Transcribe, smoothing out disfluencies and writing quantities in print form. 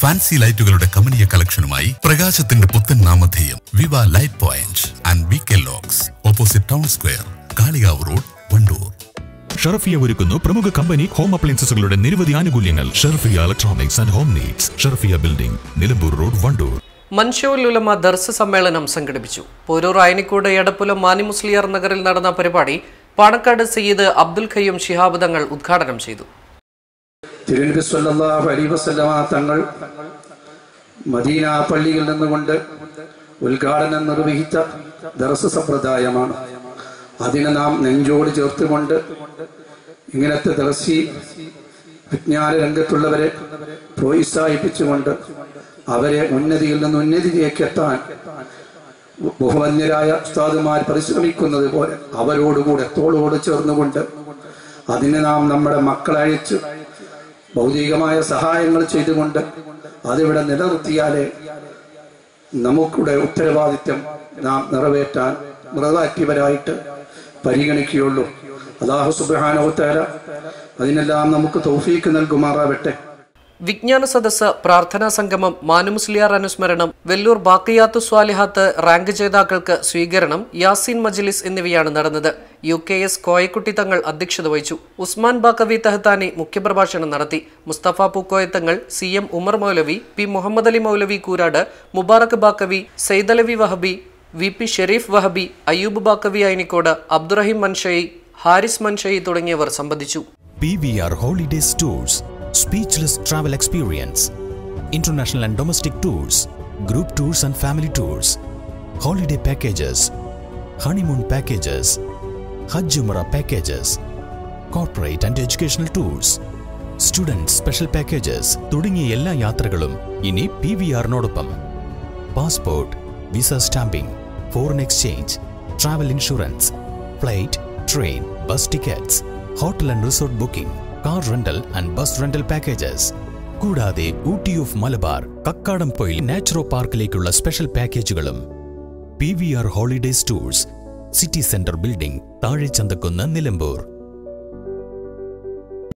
Fancy ലൈറ്റുകളുടെ കമനീയ കളക്ഷനുമായി പ്രകാശത്തിന്റെ പുത്തൻ നാമധേയം Viva light point and VK locks, opposite town square, Kalikavu road, Wandoor. Sharafiya ഒരുക്കുന്നു പ്രമുഖ കമ്പനി ഹോം അപ്ലയൻസസുകളുടെ നിരവധി ആനുകൂല്യങ്ങൾ. Sharafiya electronics and home needs, Sharafiya building, Nilambur road, Wandoor. മൻഷൂൽ ഉലമ ദർസ് സമ്മേളനം സംഘടിപ്പിച്ചു. പോരൂർ അയനിക്കോട് എടപ്പുലം മാനി മുസ്ലിയാർ നഗറിൽ നടന്ന പരിപാടി പാണക്കാട് സയ്യിദ് അബ്ദുൽ ഖയ്യൂം ശിഹാബ് തങ്ങൾ ഉദ്ഘാടനം ചെയ്തു. തിരുനബി സല്ലല്ലാഹു അലൈഹി വസല്ലമ തങ്ങൾ മദീന പള്ളിയിൽ നിന്നുകൊണ്ട് ഉദ്ഘാടനം നിർവഹിച്ച ദർസ് സമ്പ്രദായമാണ്. അതിനെ നാം നെഞ്ചോട് ചേർത്തുകൊണ്ട് ഇങ്ങനത്തെ ദർസി വിജ്ഞാന രംഗത്തുള്ളവരെ പ്രോത്സാഹിപ്പിച്ചുകൊണ്ട് അവരെ ഉന്നതിയിൽ നിന്ന് ഉന്നതിയിലേക്ക് എത്താൻ ബഹുമാന്യരായ ഉസ്താദുമാർ പരിശ്രമിക്കുന്നത് പോലെ അവരോടുകൂടെ തോളോട് ചേർന്നുകൊണ്ട് അതിനെ നാം നമ്മുടെ മക്കളെ അയച്ച് ഭൗതികമായ സഹായങ്ങൾ ചെയ്തുകൊണ്ട് അതിവിടെ നിലനിർത്തിയാലേ നമുക്കുടെ ഉത്തരവാദിത്വം നാം നിറവേറ്റിയവരായിട്ട് പരിഗണിക്കുകയുള്ളൂ. അല്ലാഹു സുബ്ഹാനഹു വ തആല അതിനെല്ലാം നമുക്ക് തൗഫീഖ് നൽകുമാറാവട്ടെ. വിജ്ഞാന സദസ്സ്, പ്രാർത്ഥനാ സംഗമം, മാനുമുസ്ലിയാർ അനുസ്മരണം, വെല്ലൂർ ബാക്കിയാത്തു സ്വാലിഹാത്ത് റാങ്ക് ജേതാക്കൾക്ക് സ്വീകരണം, യാസീൻ മജ്ലിസ് എന്നിവയാണ് നടന്നത്. UKS കോയക്കുട്ടി തങ്ങൾ അധ്യക്ഷത വഹിച്ചു. ഉസ്മാൻ ബാക്കവി തഹത്താനി മുഖ്യപ്രഭാഷണം നടത്തി. മുസ്തഫ പൂക്കോയത്തങ്ങൾ, CM ഉമർ മൗലവി, P മുഹമ്മദ് അലി മൗലവി കൂരാട്, മുബാറക് ബാക്കവി, സൈദലവി വഹബി, VP ഷെരീഫ് വഹബി, അയ്യൂബ് ബാക്കവി അയനിക്കോട്, അബ്ദുറഹീം മൻഷയി, ഹാരിസ് മൻഷയി തുടങ്ങിയവർ സംബന്ധിച്ചു. PVR Holidays Tours, Speechless Travel Experience, International and Domestic Tours, Group Tours and Family Tours, Holiday Packages, Honeymoon Packages, Hajj Umrah Packages, Corporate and Educational Tours, Student Special Packages തുടങ്ങിയ എല്ലാ യാത്രകളും ഇനി PVR-നോടൊപ്പം. Passport, visa stamping, foreign exchange, travel insurance, flight, train, bus tickets, hotel and resort booking, car rental and bus rental packages. കൂടാതെ Ooty of Malabar, Kakkadampoyil Naturo പാർക്കിലേക്കുള്ള special പാക്കേജുകളും. PVR holidays tours, city centre building, താഴെ ചന്തക്കുന്ന്, നിലമ്പൂർ.